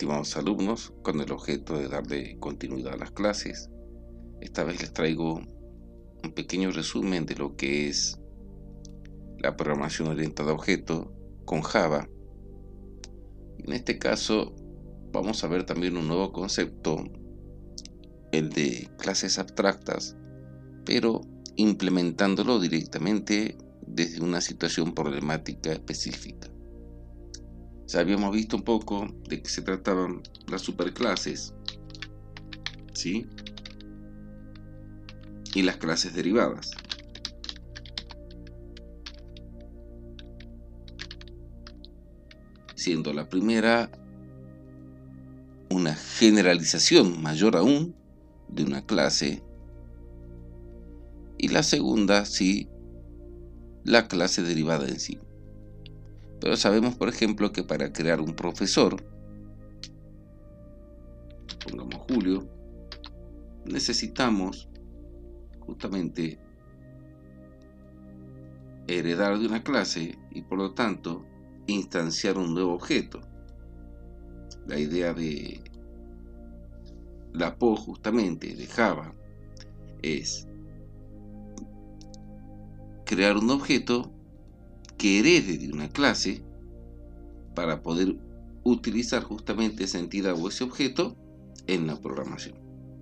estimados alumnos, con el objeto de darle continuidad a las clases. Esta vez les traigo un pequeño resumen de lo que es la programación orientada a objetos con Java. En este caso vamos a ver también un nuevo concepto, el de clases abstractas, pero implementándolo directamente desde una situación problemática específica. Ya habíamos visto un poco de qué se trataban las superclases, ¿sí? Y las clases derivadas. Siendo la primera una generalización mayor aún de una clase, y la segunda, sí, la clase derivada en sí. Pero sabemos, por ejemplo, que para crear un profesor, pongamos Julio, necesitamos justamente heredar de una clase y por lo tanto instanciar un nuevo objeto. La idea de la PO justamente de Java es crear un objeto que herede de una clase para poder utilizar justamente esa entidad o ese objeto en la programación.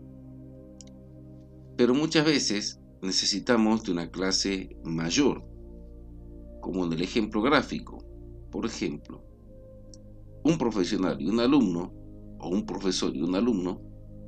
Pero muchas veces necesitamos de una clase mayor, como en el ejemplo gráfico. Por ejemplo, un profesional y un alumno, o un profesor y un alumno,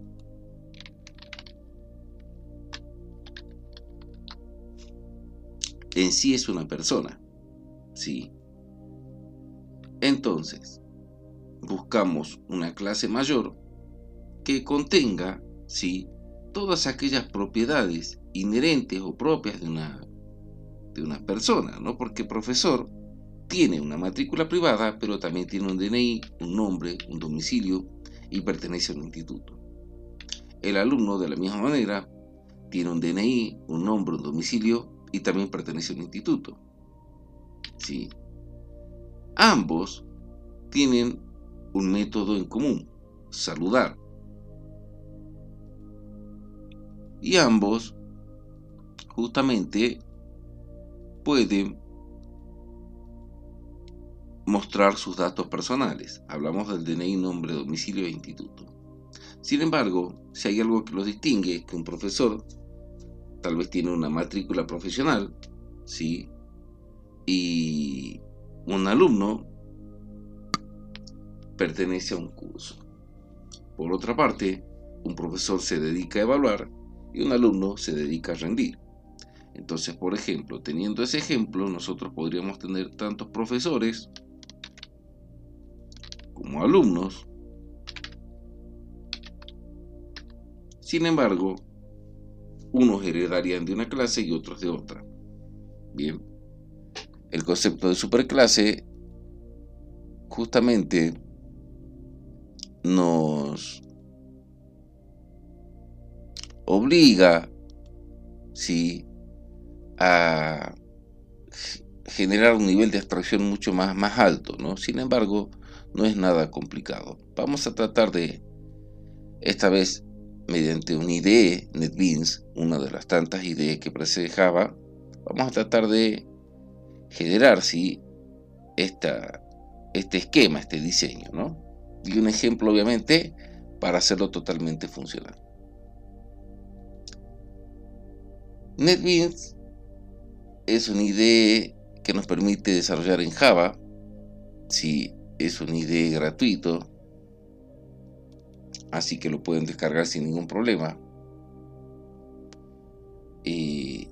en sí es una persona, ¿sí? Entonces, buscamos una clase mayor que contenga, ¿sí?, todas aquellas propiedades inherentes o propias de una persona, ¿no? Porque el profesor tiene una matrícula privada, pero también tiene un DNI, un nombre, un domicilio y pertenece a un instituto. El alumno, de la misma manera, tiene un DNI, un nombre, un domicilio y también pertenece a un instituto, ¿sí? Ambos tienen un método en común: saludar. Y ambos justamente pueden mostrar sus datos personales. Hablamos del DNI, nombre, domicilio e instituto. Sin embargo, si hay algo que los distingue, que un profesor tal vez tiene una matrícula profesional, ¿sí?, y un alumno pertenece a un curso. Por otra parte, un profesor se dedica a evaluar y un alumno se dedica a rendir. Entonces, por ejemplo, teniendo ese ejemplo, nosotros podríamos tener tantos profesores como alumnos. Sin embargo, unos heredarían de una clase y otros de otra. Bien, el concepto de superclase justamente nos obliga, ¿sí?, a generar un nivel de abstracción mucho más alto, ¿no? Sin embargo, no es nada complicado. Vamos a tratar de, esta vez, mediante una IDE, NetBeans, una de las tantas IDE que precede Java, vamos a tratar de generar, ¿sí?, este esquema, este diseño, ¿no? Y un ejemplo, obviamente, para hacerlo totalmente funcional. NetBeans es una IDE que nos permite desarrollar en Java. Sí, es un IDE gratuito, así que lo pueden descargar sin ningún problema. Y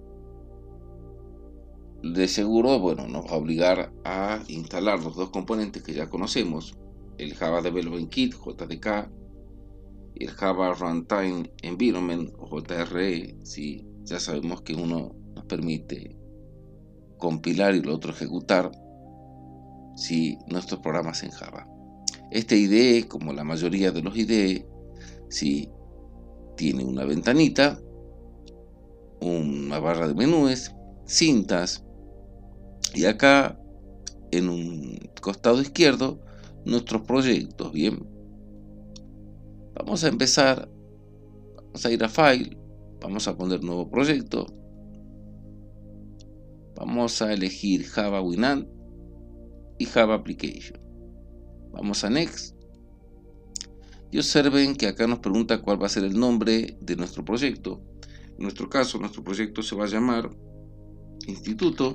de seguro, bueno, nos va a obligar a instalar los dos componentes que ya conocemos: el Java Development Kit, JDK, y el Java Runtime Environment, o JRE. Sí, ya sabemos que uno nos permite compilar y el otro ejecutar, sí, nuestros programas en Java. Este IDE, como la mayoría de los IDE, sí, tiene una ventanita, una barra de menús, cintas, y acá en un costado izquierdo nuestros proyectos. Bien, Vamos a empezar, vamos a ir a File, vamos a poner nuevo proyecto, vamos a elegir Java Winamp y Java Application. Vamos a Next y observen que acá nos pregunta cuál va a ser el nombre de nuestro proyecto. En nuestro caso, nuestro proyecto se va a llamar Instituto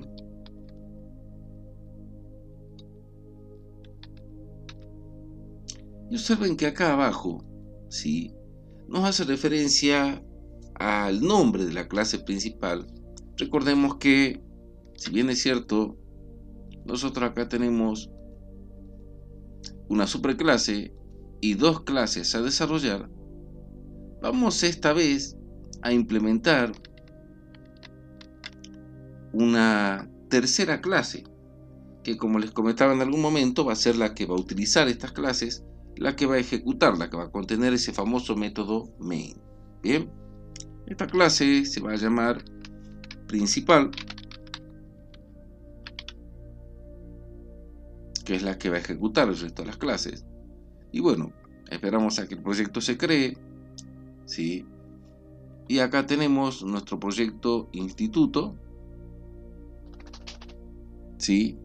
y observen que acá abajo, ¿sí?, nos hace referencia al nombre de la clase principal. Recordemos que, si bien es cierto, nosotros acá tenemos una superclase y dos clases a desarrollar, vamos esta vez a implementar una tercera clase que, como les comentaba en algún momento, va a ser la que va a utilizar estas clases, la que va a ejecutar, la que va a contener ese famoso método main. Bien, esta clase se va a llamar principal, que es la que va a ejecutar el resto de las clases. Y bueno, esperamos a que el proyecto se cree, ¿sí? Y acá tenemos nuestro proyecto instituto, ¿sí?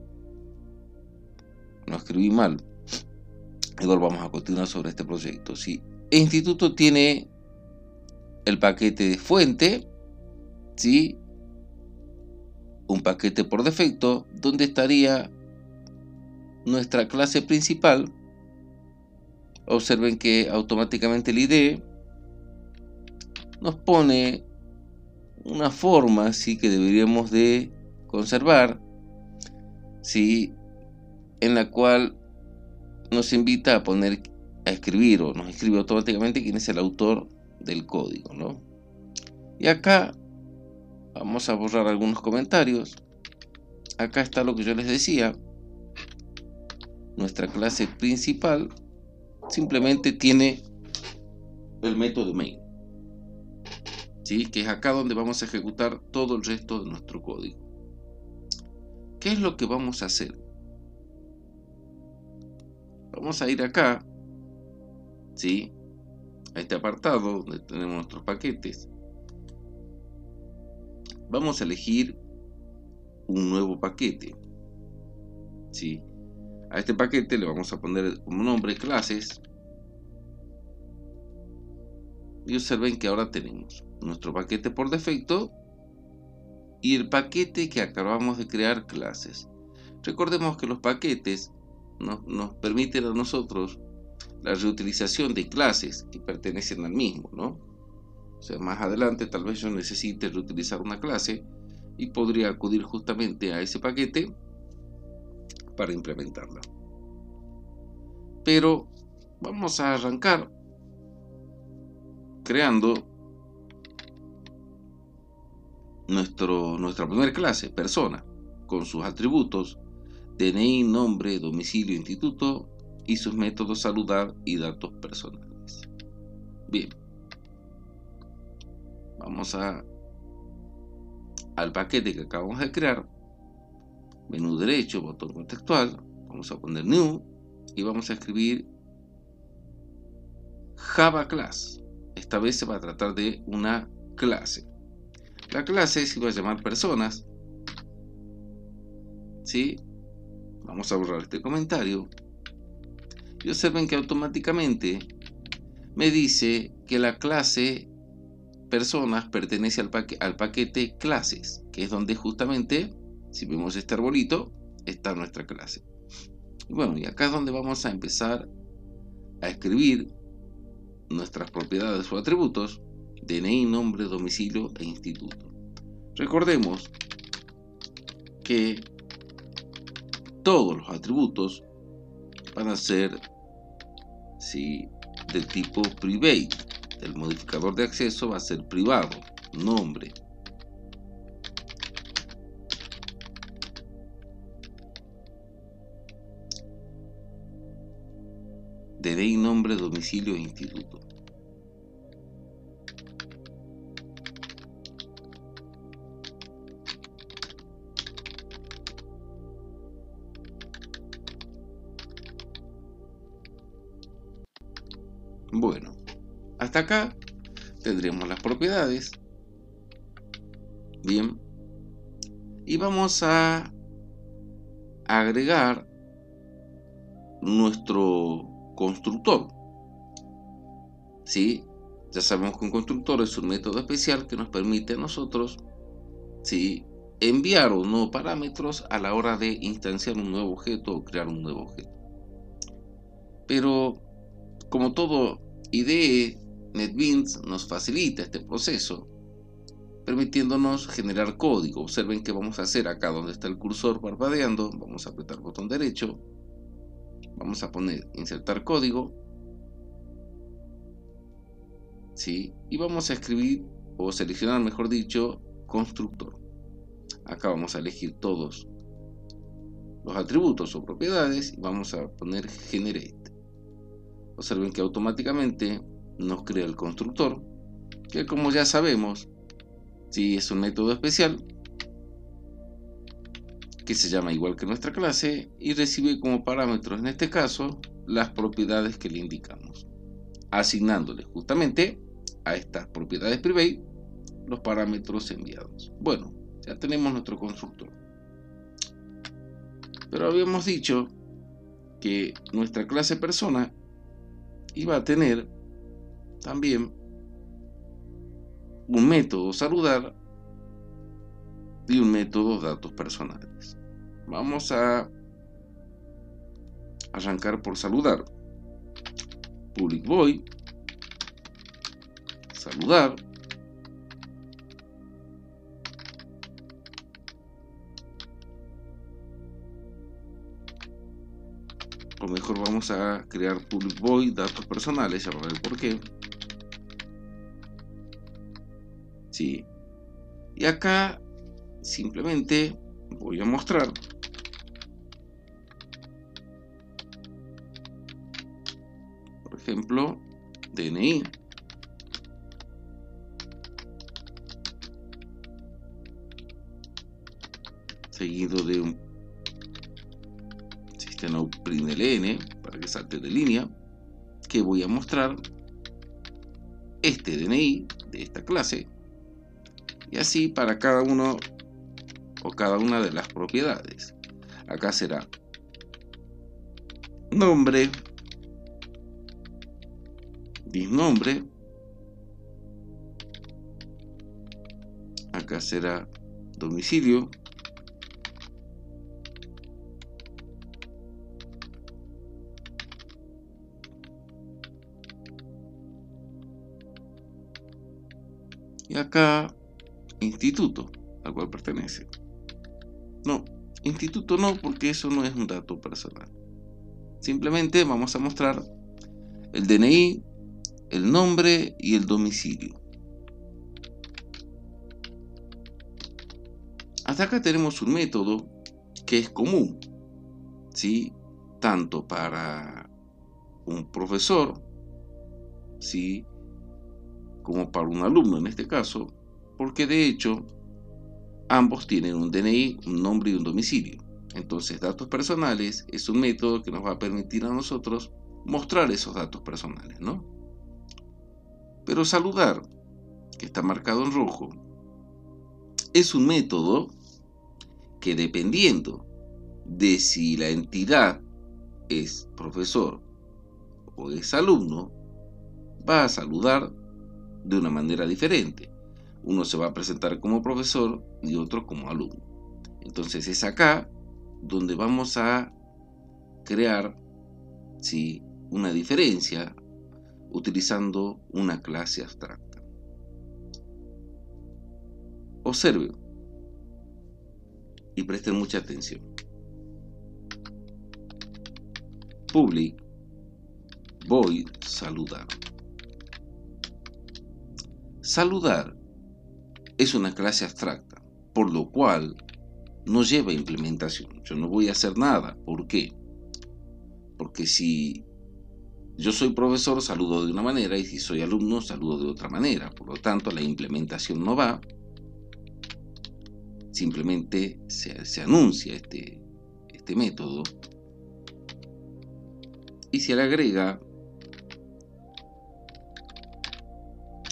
No escribí mal. Igual vamos a continuar sobre este proyecto, ¿sí? El instituto tiene el paquete de fuente, ¿sí?, un paquete por defecto donde estaría nuestra clase principal. Observen que automáticamente el IDE nos pone una forma, ¿sí?, que deberíamos de conservar, ¿sí?, en la cual nos invita a poner, a escribir, o nos escribe automáticamente quién es el autor del código, ¿no? Y acá vamos a borrar algunos comentarios. Acá está lo que yo les decía. Nuestra clase principal simplemente tiene el método main, ¿sí?, que es acá donde vamos a ejecutar todo el resto de nuestro código. ¿Qué es lo que vamos a hacer? Vamos a ir acá, ¿sí?, a este apartado donde tenemos nuestros paquetes. Vamos a elegir un nuevo paquete, ¿sí? A este paquete le vamos a poner como nombre clases. Y observen que ahora tenemos nuestro paquete por defecto y el paquete que acabamos de crear, clases. Recordemos que los paquetes nos permiten a nosotros la reutilización de clases que pertenecen al mismo, ¿no? O sea, más adelante tal vez yo necesite reutilizar una clase y podría acudir justamente a ese paquete para implementarla. Pero vamos a arrancar creando nuestra primera clase, persona, con sus atributos DNI, nombre, domicilio, instituto y sus métodos saludar y datos personales. Bien, vamos al paquete que acabamos de crear, menú derecho, botón contextual, vamos a poner new y vamos a escribir Java Class. Esta vez se va a tratar de una clase. La clase se va a llamar personas, ¿sí? Vamos a borrar este comentario y observen que automáticamente me dice que la clase personas pertenece al paquete clases, que es donde justamente, si vemos este arbolito, está nuestra clase. Y bueno, y acá es donde vamos a empezar a escribir nuestras propiedades o atributos: DNI, nombre, domicilio e instituto. Recordemos que todos los atributos van a ser, ¿sí?, del tipo private. El modificador de acceso va a ser privado, nombre. DNI, nombre, domicilio e instituto. Bueno, Hasta acá tendremos las propiedades. Bien. Y vamos a agregar nuestro constructor. ¿Sí? Ya sabemos que un constructor es un método especial que nos permite a nosotros, ¿sí?, enviar o no parámetros a la hora de instanciar un nuevo objeto o crear un nuevo objeto. Pero como todo IDE, NetBeans nos facilita este proceso, permitiéndonos generar código. Observen que vamos a hacer acá donde está el cursor parpadeando. Vamos a apretar botón derecho, vamos a poner insertar código, ¿sí? Y vamos a escribir o seleccionar, mejor dicho, constructor. Acá vamos a elegir todos los atributos o propiedades y vamos a poner generate. Observen que automáticamente nos crea el constructor, que como ya sabemos, sí, es un método especial que se llama igual que nuestra clase y recibe como parámetros, en este caso, las propiedades que le indicamos, asignándole justamente a estas propiedades private los parámetros enviados. Bueno, ya tenemos nuestro constructor. Pero habíamos dicho que nuestra clase persona iba a tener también un método saludar y un método datos personales. Vamos a arrancar por saludar. Public void saludar. O mejor vamos a crear public void datos personales, ya va a ver por qué. Sí. Y acá simplemente voy a mostrar por ejemplo DNI, seguido de un sistema println para que salte de línea, que voy a mostrar este DNI de esta clase, y así para cada uno o cada una de las propiedades. Acá será nombre, disnombre, acá será domicilio, y acá instituto al cual pertenece. No, instituto no, porque eso no es un dato personal. Simplemente vamos a mostrar el DNI, el nombre y el domicilio. Hasta acá tenemos un método que es común, ¿sí?, tanto para un profesor, ¿sí?, como para un alumno en este caso, porque de hecho ambos tienen un DNI, un nombre y un domicilio. Entonces, datos personales es un método que nos va a permitir a nosotros mostrar esos datos personales, ¿no? Pero saludar, que está marcado en rojo, es un método que, dependiendo de si la entidad es profesor o es alumno, va a saludar de una manera diferente. Uno se va a presentar como profesor y otro como alumno. Entonces es acá donde vamos a crear, ¿sí?, una diferencia utilizando una clase abstracta. Observen y presten mucha atención. Public void saludar. Saludar es una clase abstracta, por lo cual no lleva implementación. Yo no voy a hacer nada. ¿Por qué? Porque si yo soy profesor, saludo de una manera, y si soy alumno, saludo de otra manera. Por lo tanto, la implementación no va. Simplemente se anuncia este método y se le agrega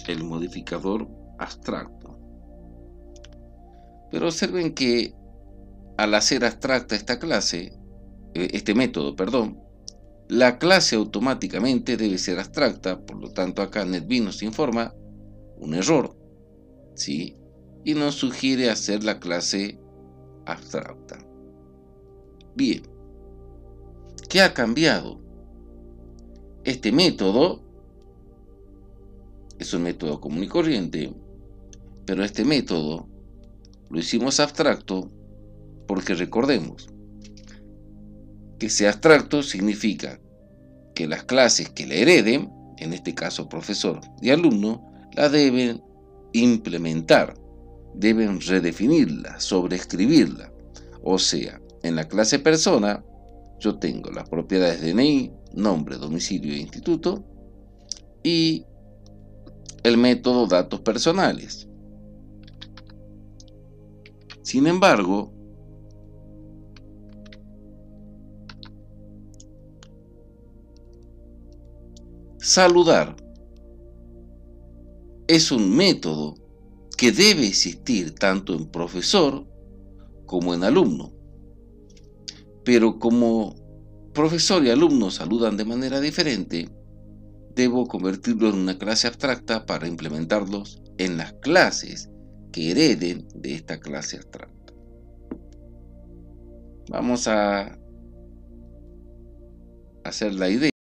el modificador abstracto. Pero observen que al hacer abstracta este método, la clase automáticamente debe ser abstracta. Por lo tanto, acá NetBeans nos informa un error, ¿sí? Y nos sugiere hacer la clase abstracta. Bien, ¿qué ha cambiado? Este método es un método común y corriente, pero este método lo hicimos abstracto porque recordemos que sea abstracto significa que las clases que le hereden, en este caso profesor y alumno, la deben implementar, deben redefinirla, sobreescribirla. O sea, en la clase persona yo tengo las propiedades de DNI, nombre, domicilio e instituto, y el método datos personales. Sin embargo, saludar es un método que debe existir tanto en profesor como en alumno. Pero como profesor y alumno saludan de manera diferente, debo convertirlo en una clase abstracta para implementarlos en las clases que hereden de esta clase abstracta. Vamos a hacer la idea.